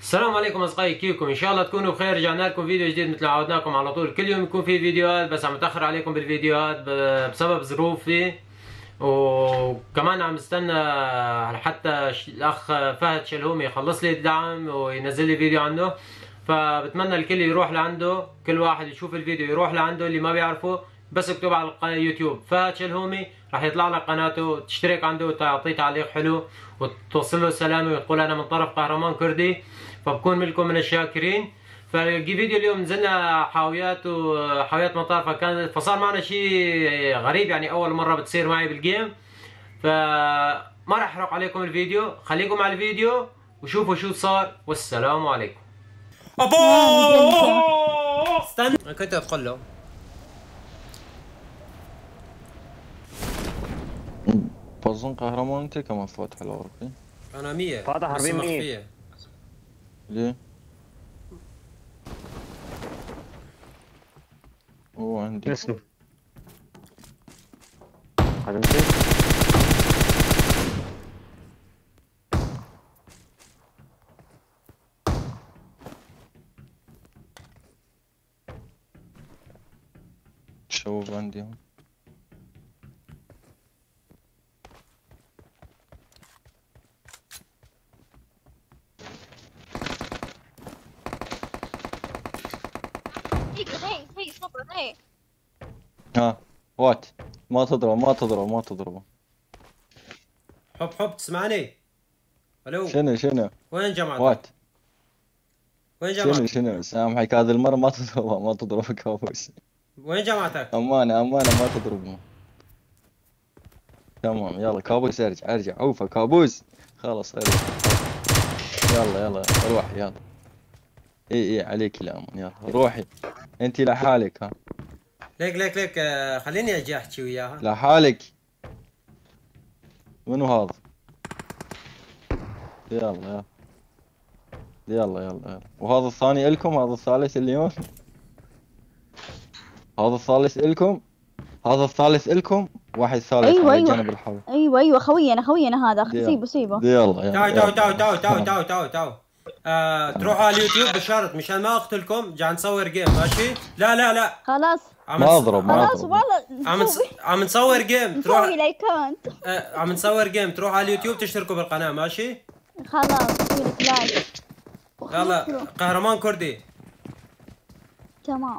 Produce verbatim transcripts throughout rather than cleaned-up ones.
السلام عليكم اصدقائي، كيفكم؟ ان شاء الله تكونوا بخير. رجعنا لكم فيديو جديد مثل ما عودناكم على طول. كل يوم يكون في فيديوهات، بس عم اتاخر عليكم بالفيديوهات ب- بسبب ظروفي، وكمان عم استنى حتى ش- الاخ فهد شلهومي يخلص لي الدعم وينزل لي فيديو عنه. فبتمنى الكل يروح لعنده، كل واحد يشوف الفيديو يروح لعنده. اللي ما بيعرفه بس اكتب على القناة يوتيوب فهد شلهومي، راح يطلع لك قناته، تشترك عنده وتعطيه تعليق حلو وتوصل له السلامة وتقول انا من طرف قهرمان كردي، فبكون منكم من الشاكرين. فجي فيديو اليوم نزلنا حاويات وحاويات مطار، فكان فصار معنا شيء غريب، يعني اول مره بتصير معي بالجيم. فما راح احرق عليكم الفيديو، خليكم مع الفيديو وشوفوا شو صار، والسلام عليكم. ابو استنى، أنا كنت ادخل له. بظن قهرمان انت كمان فاتح الغرفة. انا مية فاتح بس أربعين مية. مخفيه. ليه؟ هو عندي نسلو هذا نسيت. الشباب عندي هم. هي هي صبر هي. ها وات ما تضرب ما تضرب ما تضرب. حب حب تسمعني؟ الو، شنو شنو؟ وين جماعتك؟ وات وين شنو جماعتك؟ شنو؟ سامحك هذه المرة ما تضربها ما تضرب كابوس. وين جماعتك؟ أمانة أمانة ما تضربهم. تمام يلا كابوس ارجع ارجع اوفى كابوس. خلاص ارجع. يلا يلا روح يلا. اي اي عليك الامان يلا روحي. انت لحالك ها. ليك ليك ليك آه، خليني اجي احكي وياها. لحالك. منو هذا؟ يلا يلا يلا يلا يلا. وهذا الثاني إلكم، هذا الثالث اليوم. هذا الثالث إلكم، هذا الثالث إلكم. واحد ثالث ايوه على ايوه جنب الحوض. ايوه ايوه خوينا خوينا هذا يلا سيبه سيبه. يلا تعالوا يلا تعالوا تعالوا تعالوا تعالوا تعالوا تعالوا. آه تروحوا على اليوتيوب بشرط مشان ما اقتلكم، جا نصور جيم ماشي؟ لا لا لا خلاص عم ما نص... أضرب ما خلاص أضرب. والله عم نص... نسوي عم نصور جيم، تروح نسوي لايكات. آه عم نصور جيم، تروحوا على اليوتيوب تشتركوا بالقناة ماشي؟ خلاص نسوي لك لايك. يلا قهرمان كردي. تمام.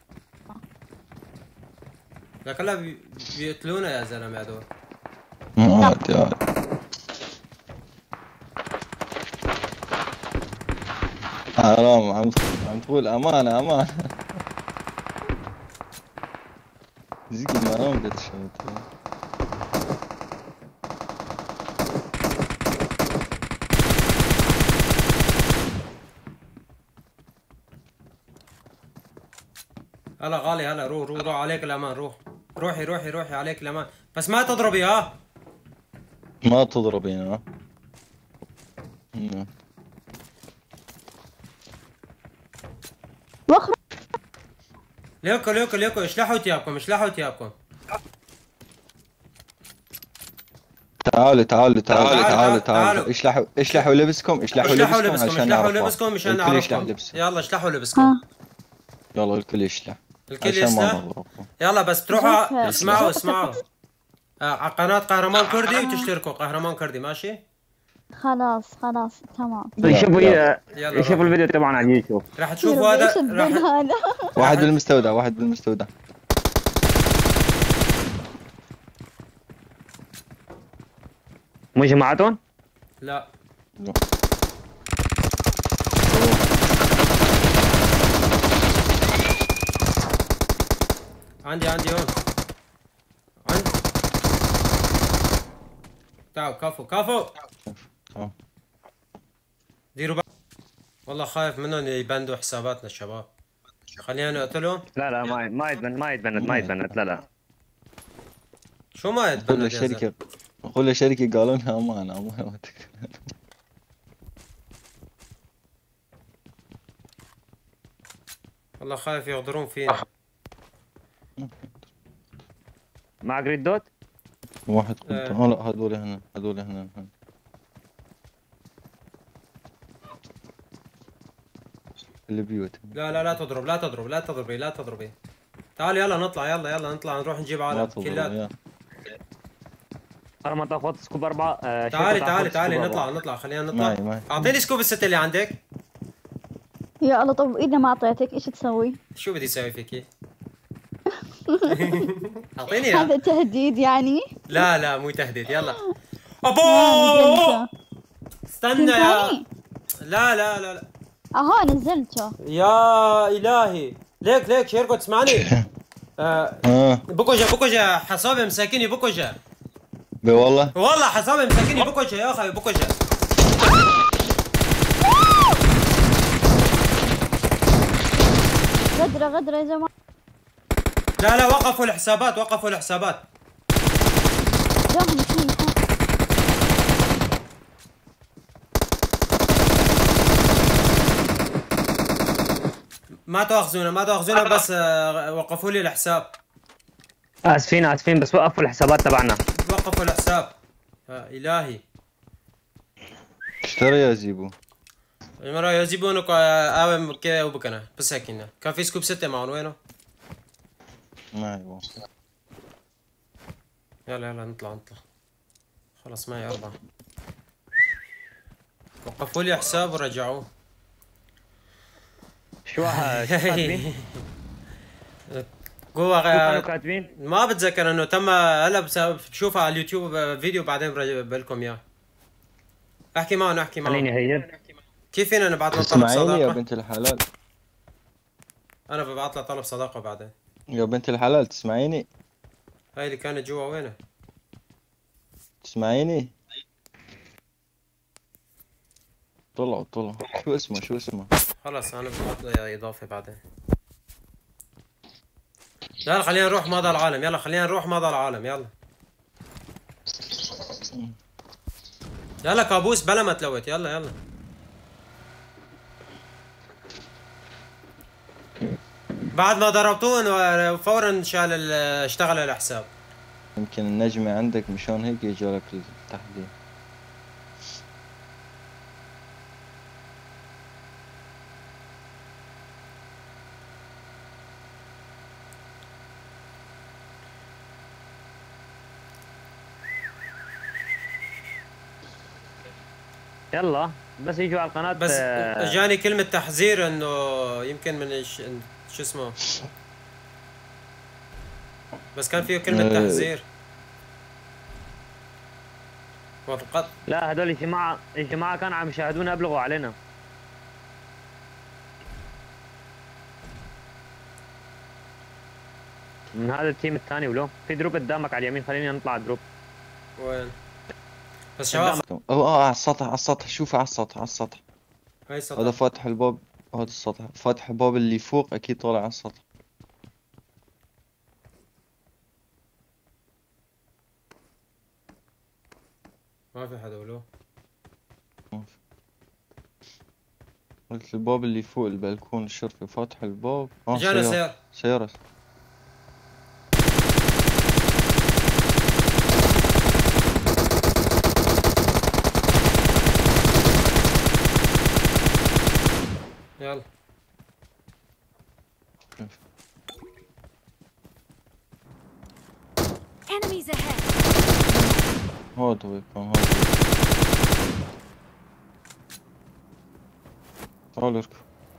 لا كلها بي... بيقتلونا يا زلمة هذول. عاد عاد. حرام عم عم تقول أمانة أمانة. زيك ما عم بتشوت. هلا غالي، هلا روح روح روح عليك الامان، روح روحي روحي روحي عليك الامان، بس ما تضربي ها. ما تضربين ها. واخر ليكو ليكو ليكو اشلحوا تيابكم اشلحوا تيابكم. تعالوا تعالوا تعالوا تعالوا، تعالوا تعالوا. تعالوا اشلحوا اشلحوا لبسكم اشلحوا اشلحوا لبسكم لبسكم عشان اشلحوا نعرف. لبسكم مشان الكل يشلح نعرفكم. لبسه. يلا اشلحوا لبسكم. ها يلا الكل يشلح الكل عشان ما يسلح. نضربكم. يلا بس تروحوا جوكر. اسمعوا جوكر. اسمعوا آه، على قناة قهرمان كردي وتشتركوا قهرمان كردي ماشي؟ خلاص خلاص تمام. يشوفوا يلا. يلا يشوفوا روح. الفيديو تبعنا على اليوتيوب. راح تشوفوا ايش هذا الذل راح هذا؟ واحد بالمستودع واحد بالمستودع. مو جماعتهم؟ لا عندي عندي هون عندي. تعالوا كفو كفو. آه. ديروا بالكم، والله خايف منهم يبندوا حساباتنا الشباب. خلينا نقتلهم. لا لا ما ما يتبند ما يتبند ما يتبند لا لا. شو ما قول يتبند يا زلمة؟ للشركة قول للشركة قالوا لنا أمانة أمانة. والله خايف يغدرون فينا. مع جريد دوت. واحد قلت إيه. اه لا هذول هنا هذول هنا هنا. البيوت. لا لا لا تضرب لا تضرب لا تضربي لا تضربي. تعال يلا نطلع يلا يلا نطلع نروح نجيب ما عالم تضرب كلات. يا. انا ما تاخذ سكوب اربعه. آه تعالي شركة تعالي تاخذ تعالي سكوب نطلع أربعة. نطلع خلينا نطلع. معي معي. اعطيني سكوب الستة اللي عندك. يا الله طب اذا ما اعطيتك ايش تسوي؟ شو بدي اسوي فيكي؟ اعطيني اياه. هذا تهديد يعني؟ لا لا مو تهديد يلا. آه، ابوووو نزلته. استنى يا. ثاني. لا لا لا لا اهو نزلته. يا الهي. ليك ليك شيركو تسمعني؟ آه اه بكوجا بكوجا حصابي مساكيني بكوجا. بي والله. والله حصابي مساكيني بكوجا يا اخي بكوجا. غدرة غدرة يا جماعة. لا لا وقفوا الحسابات وقفوا الحسابات. جاهم اثنين. ما تاخذونا ما تاخذونا بس آه وقفوا لي الحساب. اسفين اسفين بس وقفوا الحسابات تبعنا. وقفوا الحساب. يا الهي. اشتري يا زيبو. المرة يجيبونك آوي كذا وبكنا بس هيك إنه. كان في سكوب ستة معهم وينه؟ معي والله. يلا يلا نطلع نطلع. خلص معي أربعة. وقفوا لي حساب ورجعوه. شو ها- شو كاتبين؟ جوا شو كانوا غ... كاتبين؟ ما بتذكر انه تم هلا بسبب تشوفها على اليوتيوب فيديو بعدين بقول لكم اياه. احكي معهم احكي معهم. خليني هيد. كيف فينا نبعث له طلب تسمعيني يا صداقة؟ بنت الحلال؟ انا ببعث له طلب صداقة بعدين. يا بنت الحلال تسمعيني؟ هاي اللي كانت جوا وينها؟ تسمعيني؟ طلعوا طلعوا. شو اسمه شو اسمه؟ خلص انا ببعث له إياه اضافة بعدين. يلا خلينا نروح ماضى العالم يلا خلينا نروح ماضى العالم يلا. يلا كابوس بلا ما تلوت يلا يلا. بعد ما ضربتون فورا شال ال- اشتغل الحساب. يمكن النجمة عندك مشان هيك يجولك التحديد. يلا بس يجوا على القناة. بس آه، جاني كلمة تحذير انه يمكن من إيش- شو اسمه. بس كان فيه كلمة آه. تحذير. وقت لا هدول الجماعة الجماعة كانوا عم يشاهدونا ابلغوا علينا. من هذا التيم الثاني ولو في دروب قدامك على اليمين خلينا نطلع على الدروب. وين؟ بس شباب أو اه على السطح على السطح. شوف على السطح على السطح. هاي هذا سطح. فاتح الباب. هذا السطح فاتح الباب اللي فوق اكيد طالع على السطح. ما في حدا ولو. قلت الباب اللي فوق البلكون الشرفي فاتح الباب. اه جانا سيارة سيارة. سيارة. يلا Enemies ahead. هذا هو يكون هذا. تعال اركب.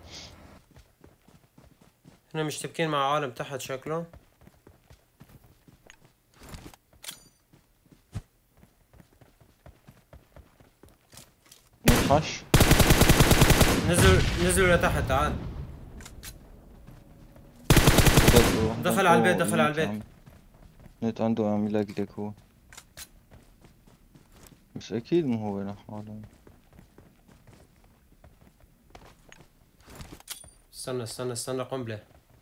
احنا مشتبكين مع عالم تحت شكله. نخش. نزلوا نزلوا لتحت تعال. دخل على البيت دخل على البيت. نت عنده عم يلقلك هو. بس اكيد مو هو هنا حالا. استنى استنى استنى قنبلة.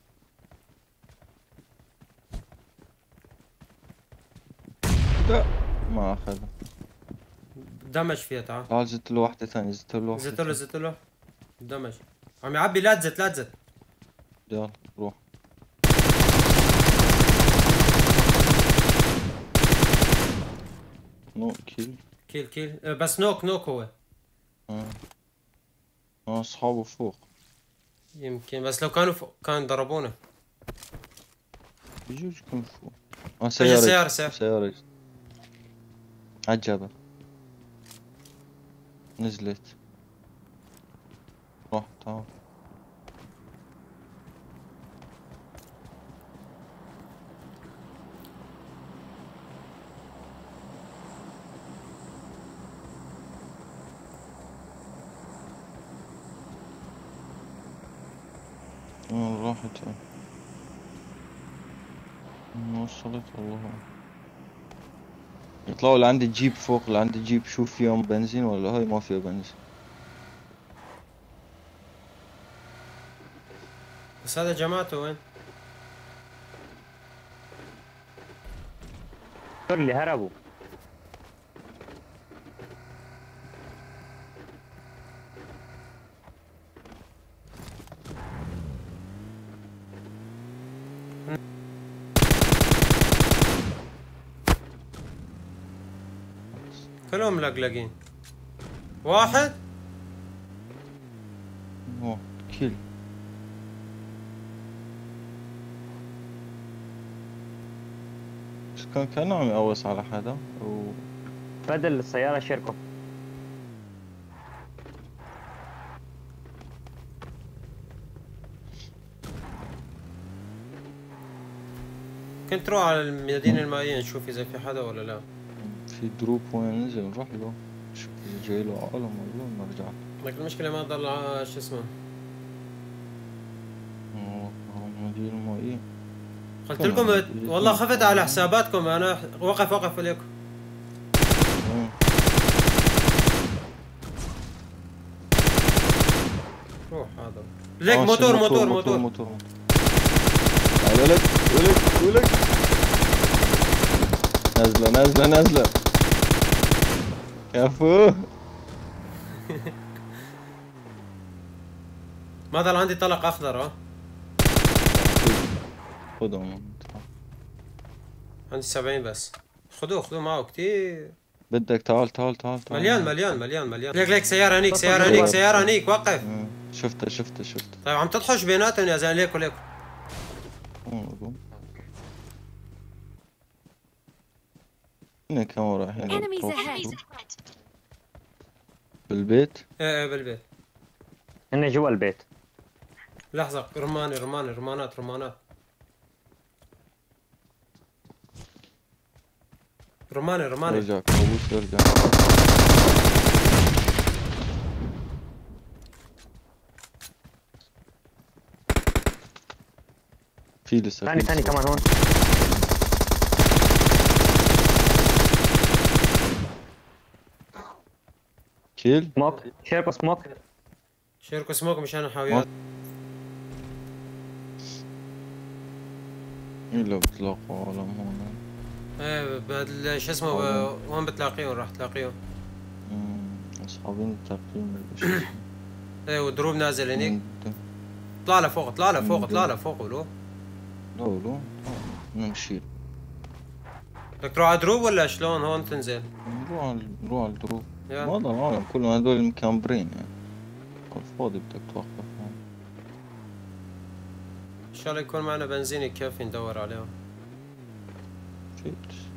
لا ما اخذها. دمج فيها تعال. تعال زدت له واحدة ثانية. زدت له واحدة زدت له ثانية. زدت له دمج. عم يعبي لا تزت لا تزت. يلا روح. نو كيل. كيل كيل أه، بس نوك نوك هو. اه اه اصحابه فوق. يمكن بس لو كانوا فوق كانوا ضربونا. بجوز كم فوق. اه اجى سيارة سيارة سيارة سيارة عالجبل نزلت. روح تعال. وين راحت؟ ما وصلت والله. يطلعوا لعند الجيب فوق، لعند الجيب شوف فيهم بنزين ولا هاي ما فيها بنزين. بس هذا جماعته وين؟ اللي هربوا. كلهم ملقلقين. واحد اوه كيل. بس كان كانه عم يقوص على حدا و بدل السيارة شركه. كنت تروح على المدينة المائية نشوف إذا في حدا ولا لا. في دروب وين ننزل نروح له شوف إذا جاي له عالم ولا نرجع. لكن المشكلة ما ضل ع- شو اسمه. اوه المدينة المائية. قلت لكم والله خفت على حساباتكم. أنا وقف وقف عليكم. وين؟ روح هذا ليك آه، موتور شو موتور موتور موتور موتور. تعال ولك ولك ولك. نازلة نازلة نازلة. كفو. ما ضل عندي طلق أخضر. ها خذهم. عندي سبعين بس. خذوه خذوه معه كتير. بدك تعال تعال تعال تعال. مليان مليان مليان مليان. ليك ليك سيارة هنيك سيارة هنيك سيارة هنيك وقف. آه، شفتها شفتها شفتها. طيب عم تطحش بيناتهم يا زلمة. ليكوا ليكوا. أوه. هنا كانوا رايحين Enemies للطرق. ahead. بالبيت. ايه ايه بالبيت. هن جوا البيت. لحظة رماني رماني رمانات رمانات. رماني رماني. ارجع كابوس ارجع. في لسه ثاني في ثاني لسه. كمان هون. كيل. سموك شيركو سموك. شيركوا سموك مشان الحاويات. الا بتلاقوا عالم هون. ايه بهال شو اسمه ب- وين بتلاقيهم راح تلاقيهم. أمم، اصحابين التقييم ولا شو. ايه والدروب نازل هنيك. أمم، طلع لفوق طلع لفوق طلع لفوق ولو. لا لا نمشي. بدك تروح على دروب ولا شلون هون تنزل؟ نروح على نروح على الدروب. يلا. ما ضل العالم كلهم هدول مكامبرين يعني. الفاضي بدك توقف هون. ان شاء الله يكون معنا بنزين يكفي ندور عليهم. فيش.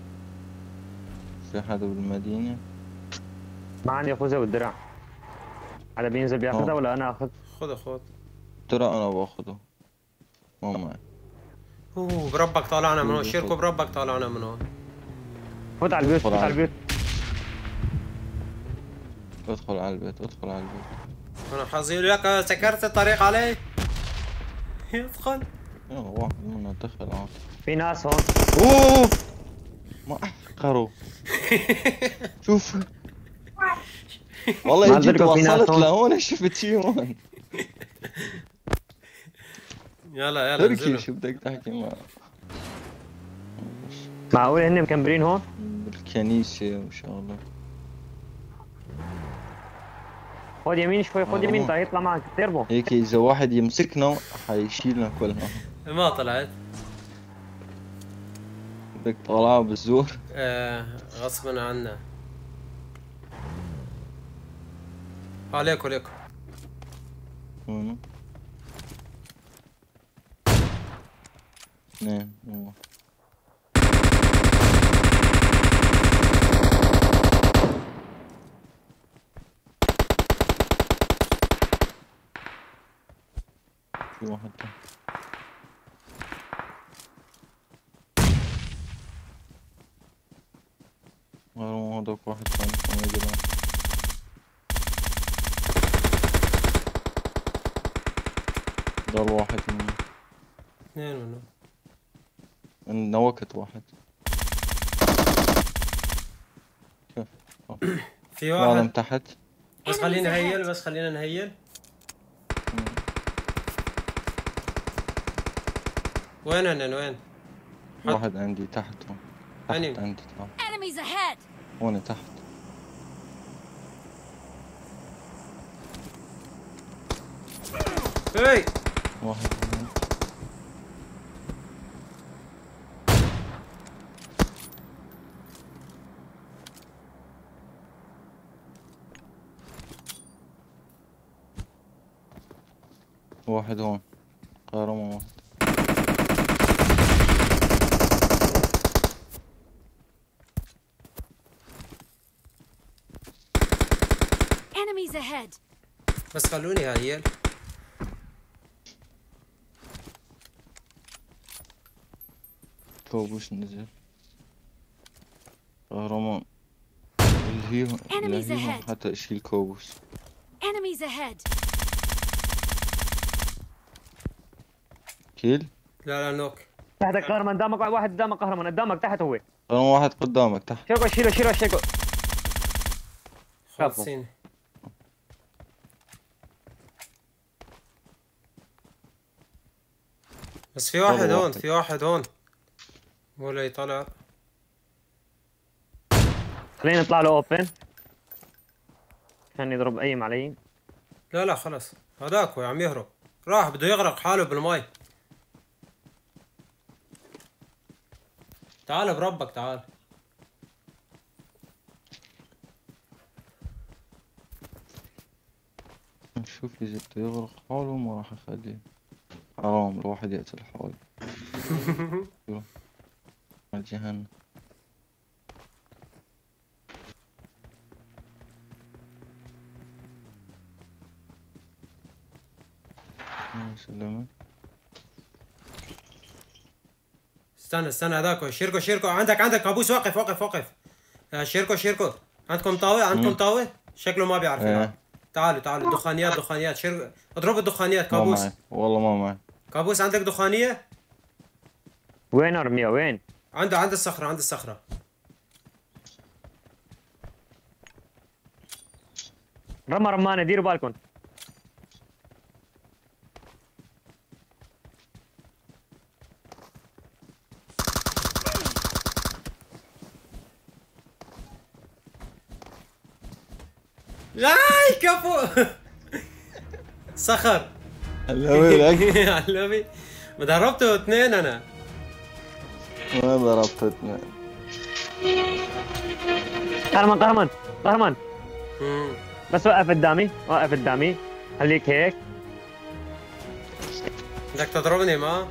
في حدا بالمدينة؟ ما عندي خوذة والدرع. هذا بينزل بياخذها آه. ولا انا اخذ؟ خذ خذ. ترى انا باخده. ما معي. اوه بربك طالعنا من هون. شيركوا بربك طالعنا من هون. فوت على البيوت فوت على البيوت. ادخل على البيت ادخل على البيت. انا حظي لك سكرت الطريق علي. يدخل. يلا واحد منا دخل عاد. في ناس هون. اوه ما احقروا. شوف والله ما جيت أدركوا في ناس وصلت هون. لهون شفت شي هون. يلا يلا تركي انزلوا. شو بدك تحكي معه؟ معقول هن مكمبرين هون؟ بالكنيسة وشغله. خذ يمين شوي خذ آه. يمين بده يطلع معك تيربو. هيك إذا واحد يمسكنا حيشيلنا كلنا. ما طلعت. بدك طالعه بالزور. آه غصبا عنا. عليكم عليكم. وينه؟ اثنين أوه. في واحد تحت. غير هذاك واحد ثاني كان يجري. ضل واحد منه. اثنين منه. عندنا وقت واحد. كيف؟ في واحد واحد تحت. بس خلينا نهيل بس خلينا نهيل. وين هن وين؟ واحد عندي تحت هون. تحت أني؟ عندي تعال. Enemies ahead! هون تحت. هي واحد هون. واحد هون. قارمة واحد. Enemies ahead! بس خلوني هيل. كوبوس نزل. قهرمان. اللي هي Enemies اللي هي ahead. حتى اشيل كوبوس. Enemies ahead! كيل. لا لا نوك. تحتك قهرمان، قدامك واحد، قدامك قهرمان، قدامك تحت هو. قهرمان واحد قدامك تحت. شيكو شيله شيله شيكو. خالصين. بس في واحد والله هون واحد. في واحد هون. ولا يطلع. خلينا نطلع له اوبن عشان يضرب ايم علي. لا لا خلص هذاك هو عم يهرب. راح بده يغرق حاله بالمي. تعال بربك تعال. نشوف إذا بده يغرق حاله ما راح أخليه. حرام الواحد يقتل حاله. يروح على جهنم. يا سلامة. استنى استنى هذاك هو. شيركو شيركو عندك عندك كابوس. وقف وقف وقف. يا شيركو شيركو عندكم طاوة عندكم مم. طاوة. شكله ما بيعرف يلعب. إيه. تعالوا تعالوا دخانيات دخانيات. شيركو اضربوا الدخانيات. ما كابوس معي والله ما معي. كابوس عندك دخانية. وين ارميها وين؟ عنده عند الصخرة عند الصخرة. رمى رمانه، ديروا بالكم. لاي كفو. صخر. اللوي لك. علمي ما ضربته اثنين انا. ما ضربت اثنين. قهرمان قهرمان قهرمان، مم. بس وقف قدامي، وقف قدامي، خليك هيك. بدك تضربني ما؟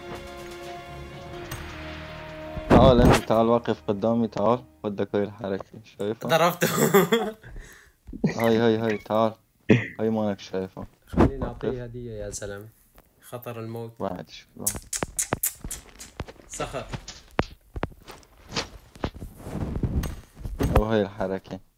تعال انت تعال وقف قدامي تعال. بدك هاي الحركة شايفها؟ ضربته. هاي هاي هاي تعال. هاي مانك شايفها. خليني اعطيه هدية يا زلمة. خطر الموت. بعد شوف بعد. صخر. او هاي الحركة.